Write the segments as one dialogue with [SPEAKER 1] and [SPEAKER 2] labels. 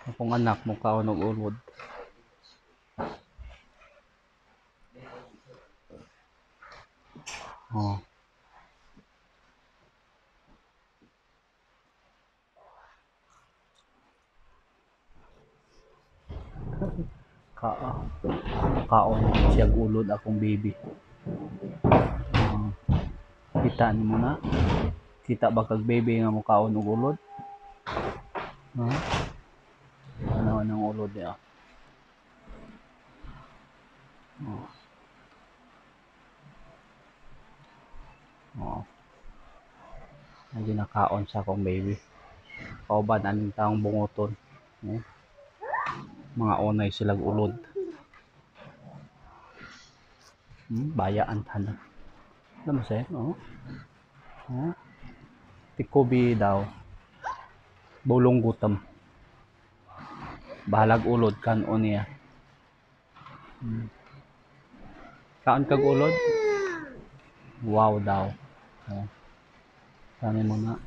[SPEAKER 1] Akong anak mo kaon og ulod. Oh. Ka kaon siya ulod akong baby. Kita mo na. Kita ba kag baby nga mo kaon og ulod? Ano nang ulod niya? Ang ginakaon sa akong baby. Kauban aning taong bungoton. Mga onay silang ulod. Bayaan tanan. Ano siya? Tikubi daw. Bulong gutom. Bahalag ulod kanon niya. Kaon kag ulod? Wow daw. Kani mo na.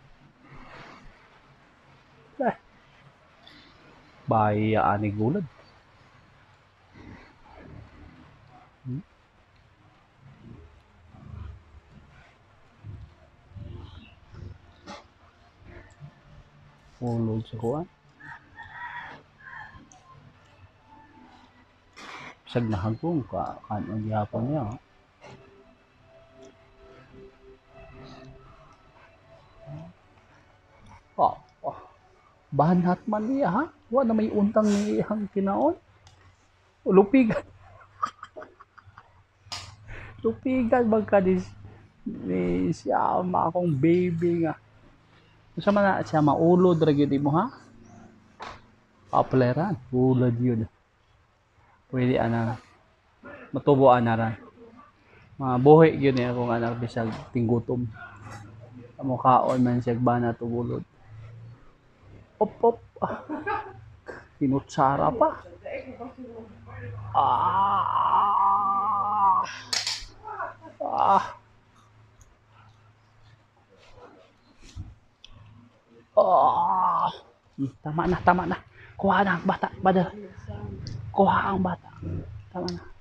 [SPEAKER 1] Bayaan ni gulod. Ulod sa kuan. Bisag nahagong kanon gihapon niya. Banhat man niya ha. Wa na may untang ni iyang kinaon. Lupigan. Lupigan magka ni siya akong baby nga. Sa man siya maulod ra gyud mo ha. Apleran, ulod yun. Pwede ana matubuan na ra. Mga buhi gyud ni akong anak bisag tinggutom. Amo kaon man siya banat ug ulod. Op. Kinutsara pa. Tama na. Kuha na ang bata. Kuha ang bata. Tama na.